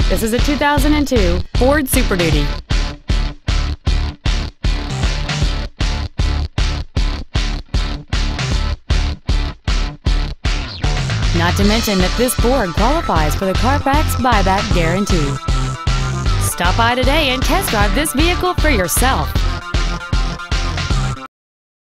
This is a 2002 Ford Super Duty. Not to mention that this Ford qualifies for the Carfax buyback guarantee. Stop by today and test drive this vehicle for yourself.